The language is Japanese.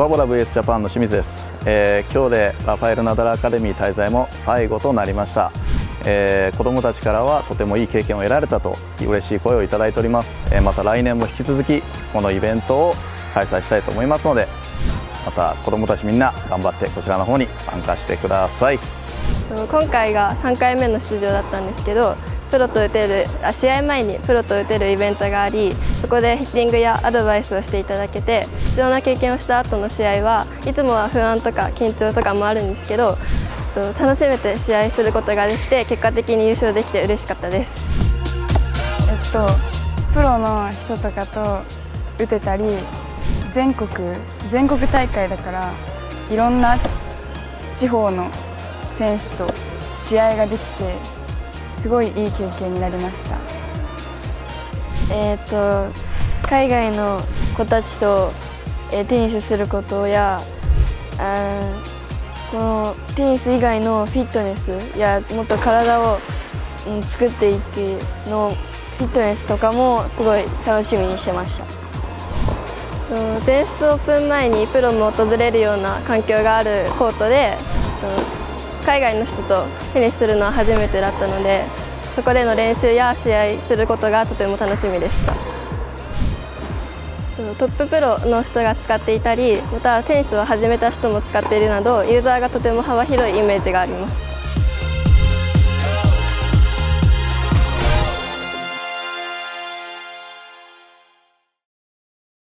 バボラ VS ジャパンの清水です。今日でラファエル・ナダルアカデミー滞在も最後となりました。子どもたちからはとてもいい経験を得られたと嬉しい声をいただいております。また来年も引き続きこのイベントを開催したいと思いますので、また子どもたちみんな頑張ってこちらの方に参加してください。 今回が3回目の出場だったんですけど、試合前にプロと打てるイベントがあり、そこでヒッティングやアドバイスをしていただけて、必要な経験をした後の試合はいつもは不安とか緊張とかもあるんですけど、楽しめて試合することができて、結果的に優勝できて嬉しかったです。 プロの人とかと打てたり、全国大会だからいろんな地方の選手と試合ができて、すごいいい経験になりました。 海外の子たちとテニスすることや、このテニス以外のフィットネスやもっと体を作っていくのフィットネスとかもすごい楽しみにしてました。 全仏オープン前にプロも訪れるような環境があるコートで、海外の人とテニスするのは初めてだったので、そこでの練習や試合することがとても楽しみでした。トッププロの人が使っていたり、またテニスを始めた人も使っているなど、ユーザーがとても幅広いイメージがあります。